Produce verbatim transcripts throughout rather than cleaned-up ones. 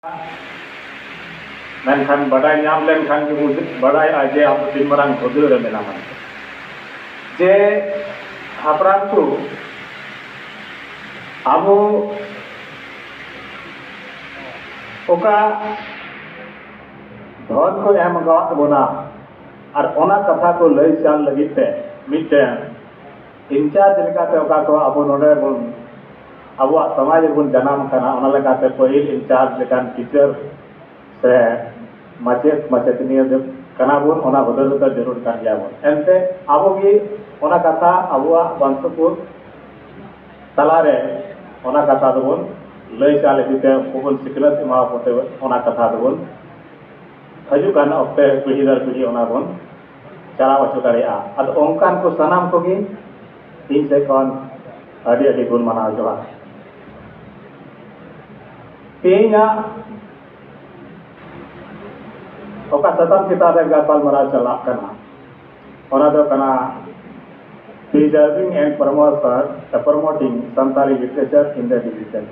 मेनखान बड़ाई नाम लेनखान के मुझे बड़ाई आजे आप तीन मरंग खुदे रे मेना मन जे हापराम को आबो ओका धन को एम गवात बोना और ओना कथा को लय चाल लगिते मिटे इंचार्ज लेकाते ओका को आबो नोडे बोन आबो समाज बोन जनाम कना ओना लेकाते पहिल इंचार्ज लेकान टीचर से माचेत माचेतनिया दे कना बोन ओना बदल तो जरूर कर गया बोन एनते आबो की ओना कथा आबो वंशपुर तलारे ओना कथा दोबोन लय चाल लगिते कोबन सिकलत एमा पोते ओना कथा दोबोन हजुकान ऑक्टे पीढ़ी दर पीढ़ी ओना बोन चला वचो दाड़ेया अद ओंकान को सनाम को गी इन से कौन अड़ी अड़ी गुण मना जोआ तेना ओका सतम चितारे गापाल मरा चला कना ओना दो कना preserving and promotion uh, promoting Santali literature in the digital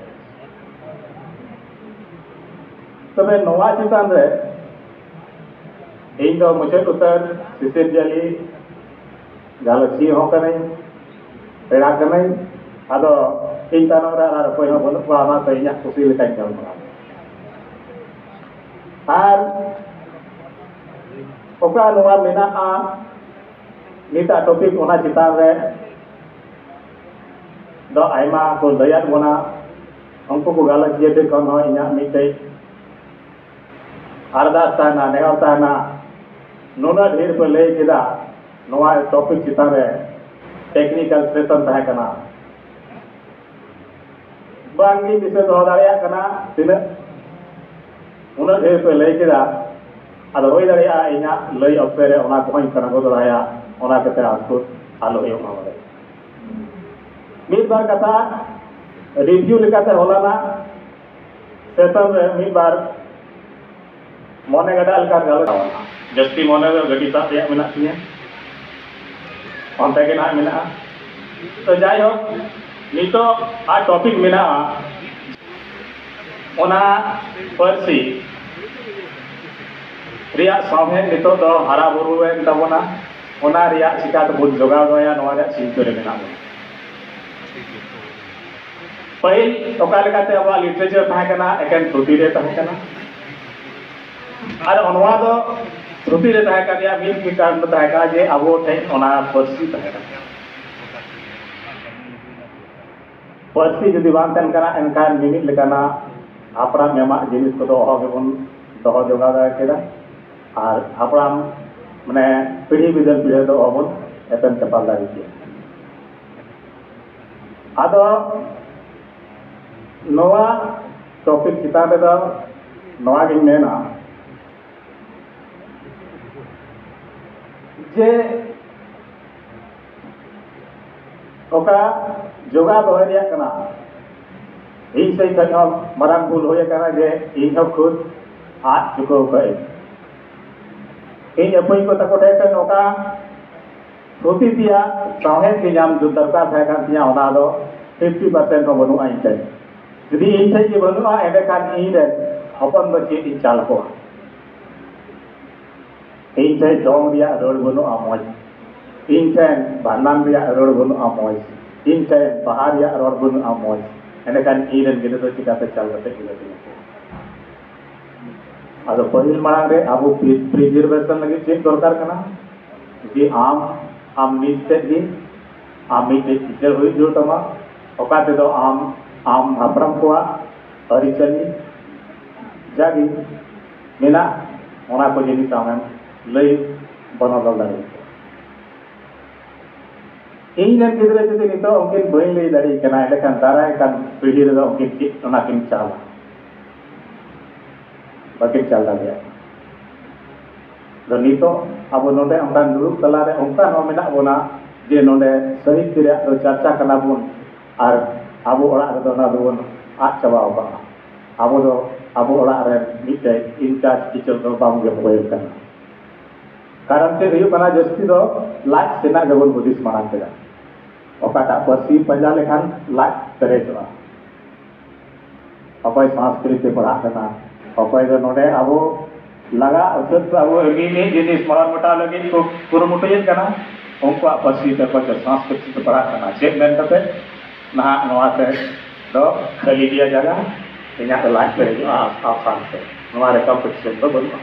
तबे नवा चितान रे इन दो मुझे उतर सिसिर जली गालची हो कने पेड़ा कने आदो इन तानम रा आर कोई हो बन पाना तो इया खुशी लेका चल मरा आर ओका नवा मेना आ निता टॉपिक ओना चितान रे दो आयमा को दयात बोना हमको को गालची दे कोन हो इया मिटे अरदास ताना नेहर ताना नोना ढेर पे लय केदा नोआ टॉपिक चितान रे टेक्निकल सेशन तहे कना बांगी विषय दो दाड़िया कना तिना उना ढेर पे लय केदा अद होय दाड़िया इना लय ऑक्टे रे ओना कोइन कना गो दाड़िया ओना कते आसको आलो ए ओना बले मिद बार कथा रिव्यू लेकाते होलाना सेशन रे मिद बार मोने गडाल का गाल जस्ती मोने गडी सा या मेना तिया onte के ना मेना तो जाय हो नितो आ टॉपिक मेना ओना परसी रिया सामने नितो दो हरा बुरु एन तबोना ओना रिया चिका तो बुन जोगाव दोया नोआ रे सिंतो रे मेना पहिल ओका लेकाते अब लिटरेचर ताहे कना एकेन थ्रुति रे ताहे कना और ओनवा दो श्रुति रे ताहे कानिया मिल की कारण ताहे का जे अबो थे ओना परसी ताहे का परसी जदि बान तन कना एनकान मिमित लेकाना आपरा मेमा जिनिस को दो हो गेबन दो जोगा दा केदा और आपरा माने पीढ़ी बिदल पीढ़ी दो होबन एतन चपाल दारी के आदो नोवा टॉपिक चिता दे दो नोवा गिन मेना जे ओका जोगा दोहरिया कना इन से कनो मरंग भूल होया कना जे इन हो खुद आज चुको गए इन अपई को तको टेकन ओका छोटी दिया साहे के नाम जो दरकार है का दिया होना दो पचास परसेंट को बनु आई थे यदि इन से के बनु आ एबे कान इन रे हपन बचे इन चाल को इन थे डोंग दिया रोड बनो आमोज इन थे बानान दिया रोड बनो आमोज इन थे बाहर दिया रोड बनो आमोज एने कान इन गिदे तो चिकाते चल गते गिदे आदो पहिल मांग रे आबो प्रिजर्वेशन लगे चेक दरकार कना जे आम आम निजते गी आम मिटे टीचर होई जो तमा ओकाते दो आम आम हापरम कोआ अरिचली जागी मेना ओना को जिनि सामने लय बनोदल दाड़ी इन जन गिदरे जदि नितो उनकिन बई लय दाड़ी कना एलेखान दाराय कान पीढ़ी रे उनकिन चेक ओना किन चाल बाकी चाल दाड़िया दो नितो अब नोडे अंका दुरुब तला रे उनका नो मेना बोना जे नोडे साहित्य रे तो चर्चा कना बोन और आबो ओड़ा रे दो ना दोन आ चबा ओबा आबो दो आबो ओड़ा रे मिटे इंचार्ज टीचर दो बाम गे होय कना कारण से हुई बना जस्ती दो लाज सेना गबन बुद्धिस माना केदा ओकाटा परसी पंजा लेखान लाज करे जोआ अपाय संस्कृत पढ़ा कना अकय दो नोडे अबो लगा उतर अबो अगिनी जिनिस मरण मोटा लगी को कुरुमुटुयन कना उनको पासी ते को संस्कृति ते पढ़ा कना चेक मेन कते ना नवाते दो खाली दिया जगह इन्या लाइफ पे जो आसान से हमारे कंपटीशन तो बन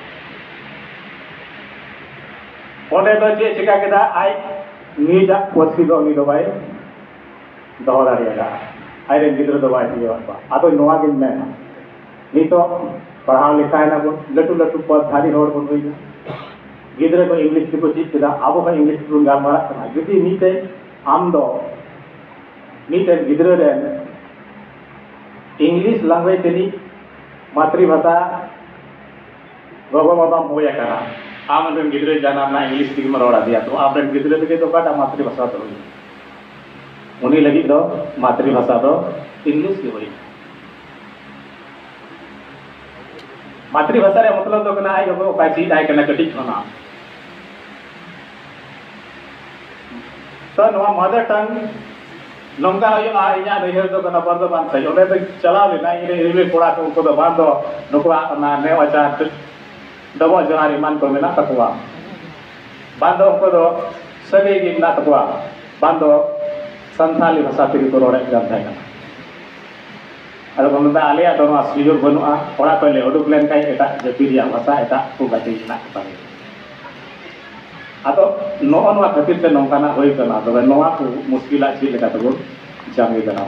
ओने दो जे चिका केदा आई नीजा पासी दो नी दो भाई दो दाड़ियागा आई रे गिद्र दो भाई दियो आतो नवा गिन में नितो पढ़ाव लिखाय ना बन लटू लटू पदधारी होड़ बन हुई गिद्र को इंग्लिश को चीज केदा आबो का इंग्लिश को गालमारा कना जुदी नीते आम दो नीते गिद्र रे इंग्लिश लैंग्वेज तेरी मातृभाषा गोगो बाबा मोया करा आम रन गिद्र जाना ना इंग्लिश तिग मरोड़ा दिया तो आप रन गिद्र लगे तो काटा मातृभाषा तो हुई उन्हीं लगी दो मातृभाषा दो इंग्लिश की हुई मातृभाषा रे मतलब तो कना आई गो का चीज आई कना कटिक होना तो नवा मदर टंग नंगा हुआ इना नहर तो कना बर्दमान से ओने तो चला लेना इने रेलवे कोड़ा को उनको तो बांधो नुकवा ना ने वाचा दबो जहारी मान को मेना तकवा बांधो उनको तो सभी की ना तकवा बांधो संथाली भाषा तेरी को रोड़े जान था अरे बंदा आलिया तो ना सुयोग बनुआ कोड़ा को ले उडुक लेन काई एटा जतिरिया भाषा एटा को गाती ना पारे atau noon wa khatir te nongkana hoi kana to noa ko muskila chi leka to jami kana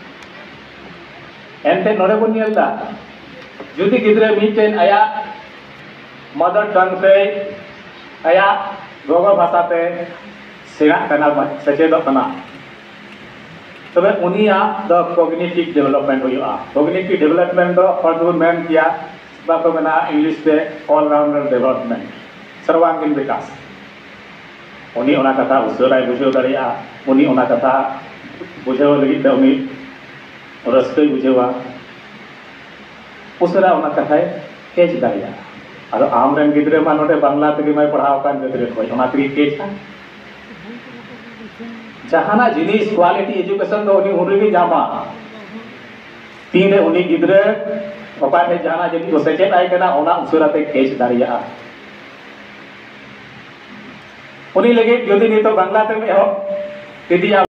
ente nore bon nyelda judi gidre miten aya mother tongue te aya gogo bhasha te sera kana sechedok kana तबे उनिया द cognitive development होया cognitive development दो हर जो man किया बाको मेना इंग्लिश पे ऑल राउंडर डेवलपमेंट सर्वांगीण विकास उनी ओना कथा उसराय बुझाव दाड़िया उनी ओना कथा बुझाव लगी ते उनी रस्ते बुझावा उसरा ओना कथा केज दाड़िया अदो आम रेन गिद्रे मा नोटे बांग्ला तेगे माय पढ़ाव कान गिद्रे कोई ओना तेगे केज का जहाना जिनिस क्वालिटी एजुकेशन दो उनी उनी जामा तीन उनी गिद्रे ओपाटे जहाना जदी को सेचेत आय कना ओना उसरा ते केज दाड़िया उनी लगे यदि नहीं तो बांग्ला ते में हो यदि